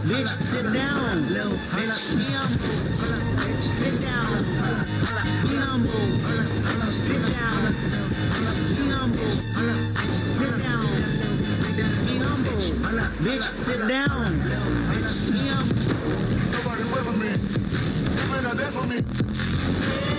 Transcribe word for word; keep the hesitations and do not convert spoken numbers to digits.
Bitch, sit down. Little bitch, be humble. Sit down. Be humble. Sit down. Be humble. Sit down. Be humble. Bitch, sit down. Be humble. Nobody with me. You ain't not there for me.